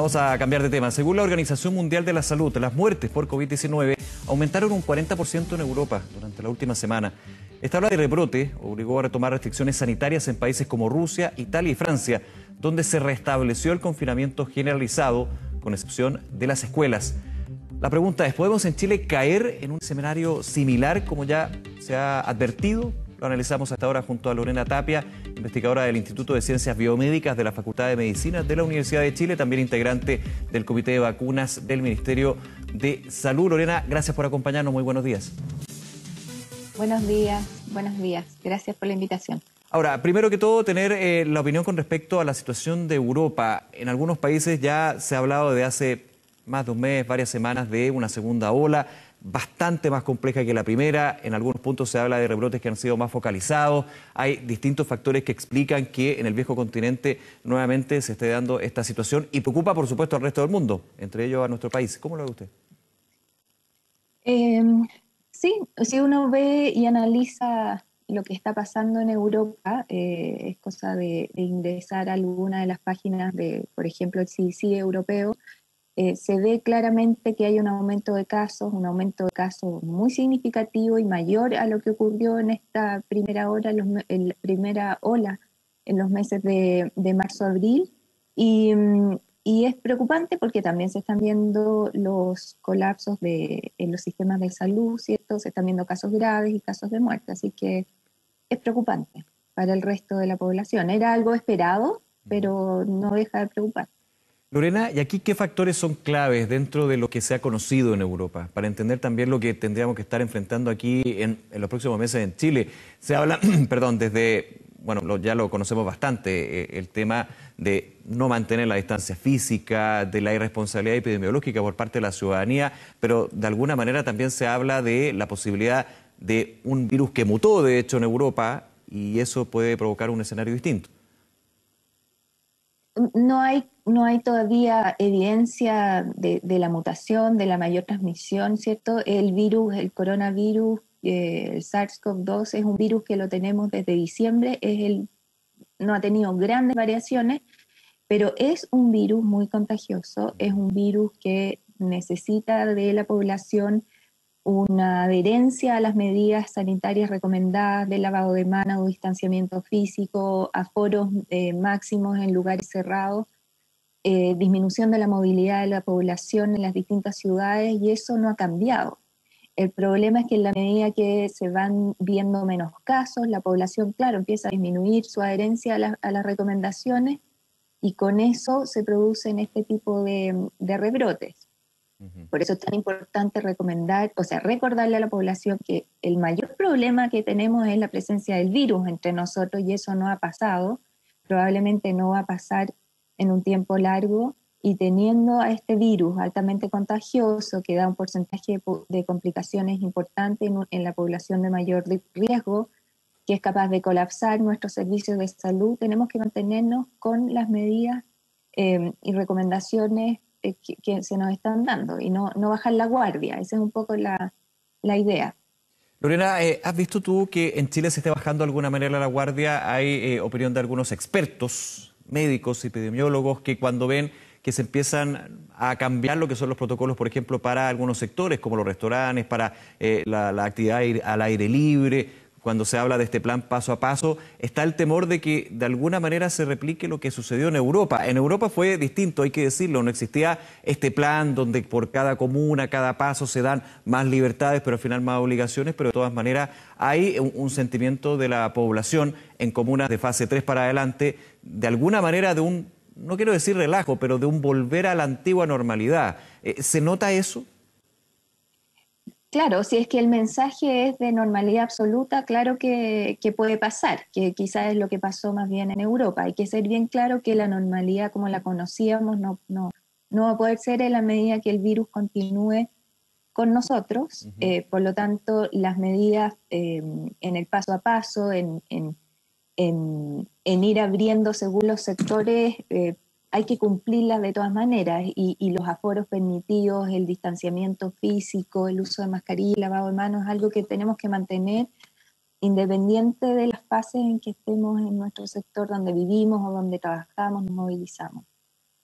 Vamos a cambiar de tema. Según la Organización Mundial de la Salud, las muertes por COVID-19 aumentaron un 40% en Europa durante la última semana. Esta ola de rebrote obligó a retomar restricciones sanitarias en países como Rusia, Italia y Francia, donde se restableció el confinamiento generalizado, con excepción de las escuelas. La pregunta es, ¿podemos en Chile caer en un escenario similar como ya se ha advertido? Lo analizamos hasta ahora junto a Lorena Tapia, investigadora del Instituto de Ciencias Biomédicas de la Facultad de Medicina de la Universidad de Chile, también integrante del Comité de Vacunas del Ministerio de Salud. Lorena, gracias por acompañarnos. Muy buenos días. Buenos días, buenos días. Gracias por la invitación. Ahora, primero que todo, tener la opinión con respecto a la situación de Europa. En algunos países ya se ha hablado de hace más de un mes, varias semanas, de una segunda ola, bastante más compleja que la primera. En algunos puntos se habla de rebrotes que han sido más focalizados. Hay distintos factores que explican que en el viejo continente nuevamente se esté dando esta situación y preocupa, por supuesto, al resto del mundo, entre ellos a nuestro país. ¿Cómo lo ve usted? Sí, si uno ve y analiza lo que está pasando en Europa, es cosa de ingresar a alguna de las páginas de, por ejemplo, el CDC europeo. Se ve claramente que hay un aumento de casos muy significativo y mayor a lo que ocurrió en esta primera ola en los meses de marzo-abril. Y es preocupante porque también se están viendo los colapsos en los sistemas de salud, ¿cierto? Se están viendo casos graves y casos de muerte, así que es preocupante para el resto de la población. Era algo esperado, pero no deja de preocupar. Lorena, ¿y aquí qué factores son claves dentro de lo que se ha conocido en Europa? Para entender también lo que tendríamos que estar enfrentando aquí en los próximos meses en Chile. Se habla, perdón, ya lo conocemos bastante, el tema de no mantener la distancia física, de la irresponsabilidad epidemiológica por parte de la ciudadanía, pero de alguna manera también se habla de la posibilidad de un virus que mutó, de hecho, en Europa, y eso puede provocar un escenario distinto. No hay todavía evidencia de la mutación, de la mayor transmisión, ¿cierto? El coronavirus, el SARS-CoV-2 es un virus que lo tenemos desde diciembre, no ha tenido grandes variaciones, pero es un virus muy contagioso, es un virus que necesita de la población una adherencia a las medidas sanitarias recomendadas de lavado de manos, distanciamiento físico, aforos máximos en lugares cerrados, disminución de la movilidad de la población en las distintas ciudades, y eso no ha cambiado. El problema es que en la medida que se van viendo menos casos, la población, claro, empieza a disminuir su adherencia a las recomendaciones, y con eso se producen este tipo de rebrotes. Por eso es tan importante recordarle a la población que el mayor problema que tenemos es la presencia del virus entre nosotros, y eso no ha pasado, probablemente no va a pasar en un tiempo largo, y teniendo a este virus altamente contagioso que da un porcentaje de complicaciones importante en la población de mayor riesgo, que es capaz de colapsar nuestros servicios de salud, tenemos que mantenernos con las medidas y recomendaciones que se nos están dando y no bajar la guardia. Esa es un poco la idea. Lorena, ¿has visto tú que en Chile se esté bajando de alguna manera la guardia? Hay opinión de algunos expertos, médicos, epidemiólogos, que cuando ven que se empiezan a cambiar lo que son los protocolos, por ejemplo, para algunos sectores, como los restaurantes, para la actividad al aire libre, cuando se habla de este plan paso a paso, está el temor de que de alguna manera se replique lo que sucedió en Europa. En Europa fue distinto, hay que decirlo, no existía este plan donde por cada comuna, cada paso se dan más libertades, pero al final más obligaciones, pero de todas maneras hay un sentimiento de la población en comunas de fase 3 para adelante, de alguna manera no quiero decir relajo, pero de un volver a la antigua normalidad. ¿Se nota eso? Claro, si es que el mensaje es de normalidad absoluta, claro que puede pasar, que quizás es lo que pasó más bien en Europa. Hay que ser bien claro que la normalidad como la conocíamos no va a poder ser en la medida que el virus continúe con nosotros. Por lo tanto, las medidas en el paso a paso, en ir abriendo según los sectores, hay que cumplirlas de todas maneras, y los aforos permitidos, el distanciamiento físico, el uso de mascarilla, lavado de manos, es algo que tenemos que mantener independiente de las fases en que estemos en nuestro sector donde vivimos o donde trabajamos, nos movilizamos.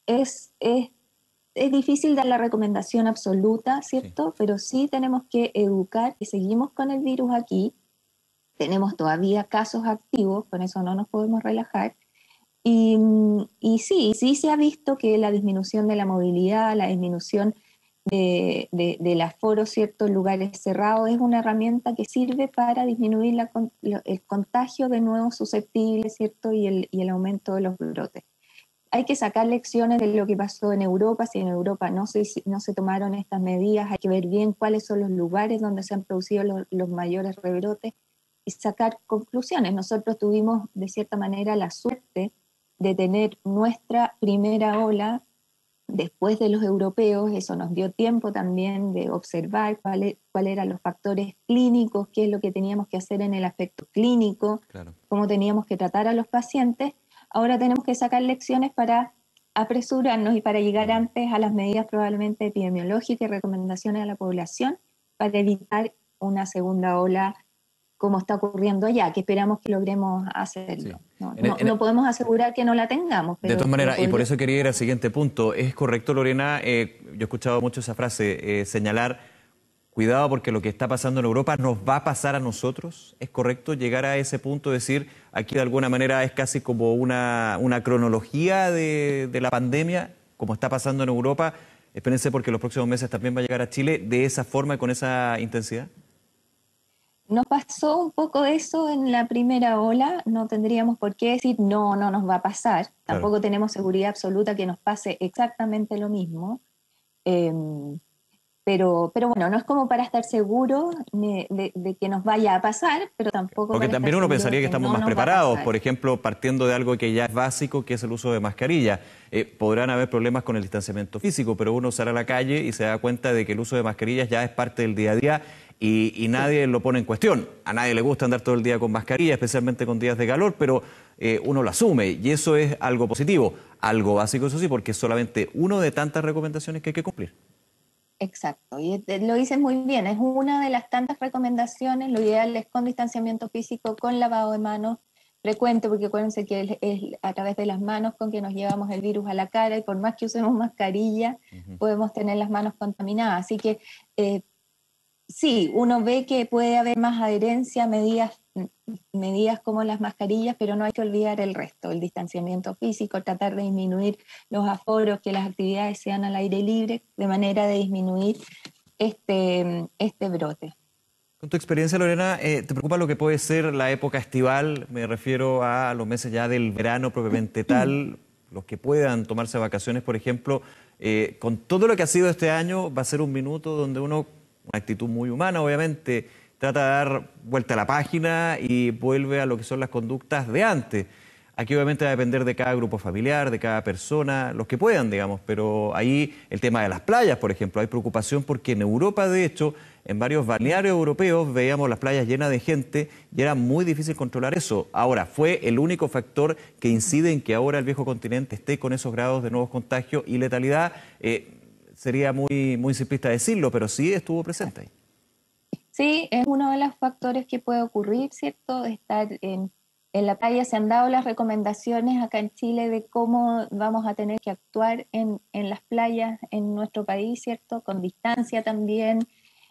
es difícil dar la recomendación absoluta, ¿cierto? Sí. Pero sí tenemos que educar que seguimos con el virus aquí, tenemos todavía casos activos, con eso no nos podemos relajar. Y sí se ha visto que la disminución de la movilidad, la disminución del aforo, ¿cierto?, en lugares cerrados, es una herramienta que sirve para disminuir el contagio de nuevos susceptibles, ¿cierto?, y el aumento de los brotes. Hay que sacar lecciones de lo que pasó en Europa. Si en Europa no se tomaron estas medidas, hay que ver bien cuáles son los lugares donde se han producido los mayores rebrotes y sacar conclusiones. Nosotros tuvimos, de cierta manera, la suerte de tener nuestra primera ola después de los europeos. Eso nos dio tiempo también de observar cuáles eran los factores clínicos, qué es lo que teníamos que hacer en el aspecto clínico, claro, cómo teníamos que tratar a los pacientes. Ahora tenemos que sacar lecciones para apresurarnos y para llegar antes a las medidas probablemente epidemiológicas y recomendaciones a la población para evitar una segunda ola como está ocurriendo allá, que esperamos que logremos hacerlo. Sí. No podemos asegurar que no la tengamos. Pero de todas maneras, y por eso quería ir al siguiente punto. ¿Es correcto, Lorena? Yo he escuchado mucho esa frase, señalar, cuidado porque lo que está pasando en Europa nos va a pasar a nosotros. ¿Es correcto llegar a ese punto, decir, aquí de alguna manera es casi como una cronología de la pandemia, como está pasando en Europa? Espérense porque los próximos meses también va a llegar a Chile de esa forma y con esa intensidad. Nos pasó un poco eso en la primera ola, no tendríamos por qué decir no nos va a pasar, claro. Tampoco tenemos seguridad absoluta que nos pase exactamente lo mismo, pero bueno, no es como para estar seguro de que nos vaya a pasar, pero tampoco porque para también estar uno pensaría que estamos más preparados, por ejemplo, partiendo de algo que ya es básico, que es el uso de mascarilla. Podrán haber problemas con el distanciamiento físico, pero uno sale a la calle y se da cuenta de que el uso de mascarillas ya es parte del día a día y nadie lo pone en cuestión. A nadie le gusta andar todo el día con mascarilla, especialmente con días de calor, pero uno lo asume y eso es algo positivo, algo básico, eso sí, porque es solamente uno de tantas recomendaciones que hay que cumplir. Exacto, y lo dices muy bien, es una de las tantas recomendaciones. Lo ideal es con distanciamiento físico, con lavado de manos frecuente, porque acuérdense que es a través de las manos con que nos llevamos el virus a la cara, y por más que usemos mascarilla, podemos tener las manos contaminadas. Así que sí, uno ve que puede haber más adherencia a medidas como las mascarillas, pero no hay que olvidar el resto, el distanciamiento físico, tratar de disminuir los aforos, que las actividades sean al aire libre, de manera de disminuir este brote. Con tu experiencia, Lorena, ¿te preocupa lo que puede ser la época estival? Me refiero a los meses ya del verano propiamente tal, los que puedan tomarse vacaciones, por ejemplo. Con todo lo que ha sido este año, va a ser un minuto donde uno, una actitud muy humana, obviamente, trata de dar vuelta a la página y vuelve a lo que son las conductas de antes. Aquí obviamente va a depender de cada grupo familiar, de cada persona, los que puedan, digamos, pero ahí el tema de las playas, por ejemplo, hay preocupación porque en Europa, de hecho, en varios balnearios europeos veíamos las playas llenas de gente y era muy difícil controlar eso. Ahora, fue el único factor que incide en que ahora el viejo continente esté con esos grados de nuevos contagios y letalidad. Sería muy simplista decirlo, pero sí estuvo presente ahí. Sí, es uno de los factores que puede ocurrir, ¿cierto? Estar en la playa. Se han dado las recomendaciones acá en Chile de cómo vamos a tener que actuar en las playas en nuestro país, ¿cierto? Con distancia también,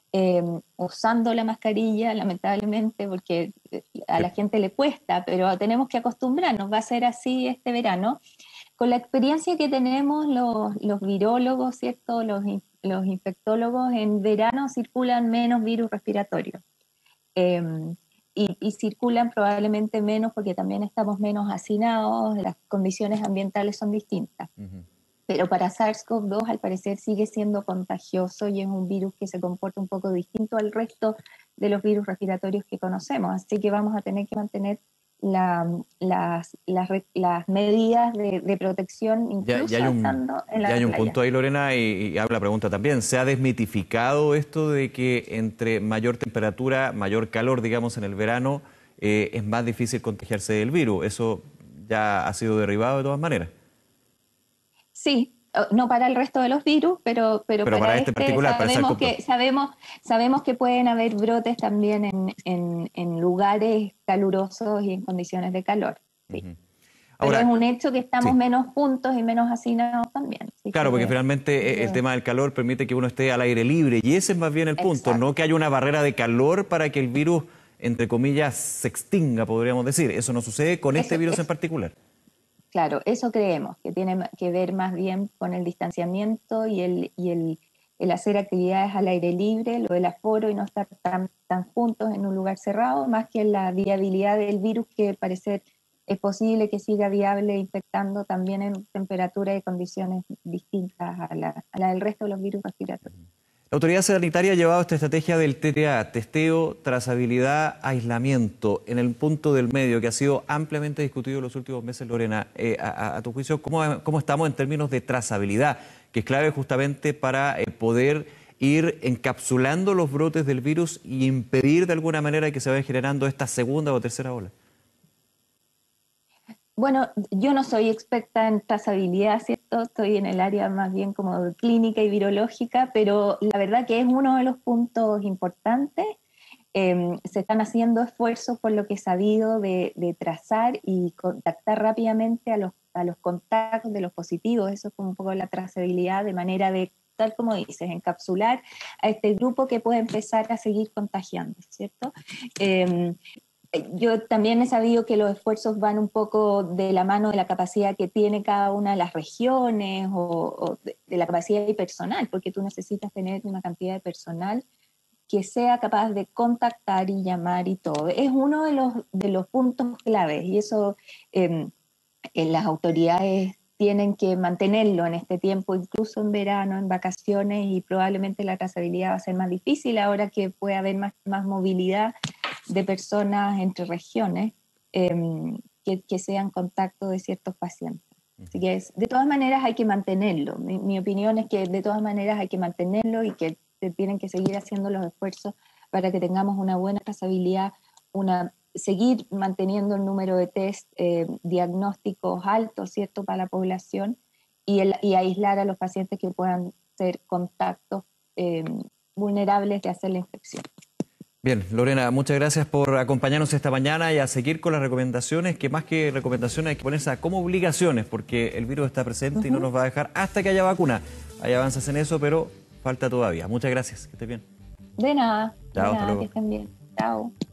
usando la mascarilla, lamentablemente, porque a la gente le cuesta, pero tenemos que acostumbrarnos, va a ser así este verano. Con la experiencia que tenemos los virólogos, ¿cierto? Los infectólogos, en verano circulan menos virus respiratorios. Y circulan probablemente menos porque también estamos menos hacinados, las condiciones ambientales son distintas. Pero para SARS-CoV-2 al parecer sigue siendo contagioso y es un virus que se comporta un poco distinto al resto de los virus respiratorios que conocemos. Así que vamos a tener que mantener las medidas de protección, incluso estando en la playa. Ya hay un punto ahí, Lorena, y hago la pregunta también. ¿Se ha desmitificado esto de que entre mayor temperatura, mayor calor, digamos, en el verano, es más difícil contagiarse del virus? ¿Eso ya ha sido derribado de todas maneras? Sí, no para el resto de los virus, pero para este particular, sabemos que pueden haber brotes también en lugares calurosos y en condiciones de calor. Sí. Pero Ahora, es un hecho que estamos sí. menos juntos y menos hacinados también. Así Claro, porque que, finalmente el tema del calor permite que uno esté al aire libre y ese es más bien el punto, no que exacto. haya una barrera de calor para que el virus, entre comillas, se extinga, podríamos decir. Eso no sucede con este Eso virus en es, particular. claro, eso creemos, que tiene que ver más bien con el distanciamiento el hacer actividades al aire libre, lo del aforo y no estar tan juntos en un lugar cerrado, más que la viabilidad del virus, que parece es posible que siga viable infectando también en temperaturas y condiciones distintas a la del resto de los virus respiratorios. La autoridad sanitaria ha llevado esta estrategia del TTA, testeo, trazabilidad, aislamiento, en el punto del medio, que ha sido ampliamente discutido en los últimos meses, Lorena. A tu juicio, ¿cómo estamos en términos de trazabilidad, que es clave justamente para poder ir encapsulando los brotes del virus y impedir de alguna manera que se vaya generando esta segunda o tercera ola? Bueno, yo no soy experta en trazabilidad, ¿cierto? Estoy en el área más bien como de clínica y virológica, pero la verdad que es uno de los puntos importantes. Se están haciendo esfuerzos, por lo que he sabido, de trazar y contactar rápidamente a los contactos de los positivos. Eso es como un poco la trazabilidad, de manera de, tal como dices, encapsular a este grupo que puede empezar a seguir contagiando, ¿cierto? Eh, yo también he sabido que los esfuerzos van un poco de la mano de la capacidad que tiene cada una de las regiones o de la capacidad de personal, porque tú necesitas tener una cantidad de personal que sea capaz de contactar y llamar y todo. Es uno de los puntos claves y eso las autoridades tienen que mantenerlo en este tiempo, incluso en verano, en vacaciones, y probablemente la trazabilidad va a ser más difícil ahora que puede haber más movilidad de personas entre regiones que sean contacto de ciertos pacientes. Así que de todas maneras hay que mantenerlo. Mi opinión es que de todas maneras hay que mantenerlo y que se tienen que seguir haciendo los esfuerzos para que tengamos una buena trazabilidad, seguir manteniendo el número de test diagnósticos altos, ¿cierto?, para la población y aislar a los pacientes que puedan ser contactos vulnerables de hacer la infección. Bien, Lorena, muchas gracias por acompañarnos esta mañana y a seguir con las recomendaciones, que más que recomendaciones hay que ponerse como obligaciones, porque el virus está presente y no nos va a dejar hasta que haya vacuna. Hay avances en eso, pero falta todavía. Muchas gracias, que estés bien. De nada, Chao, hasta que luego. estén bien. Chao.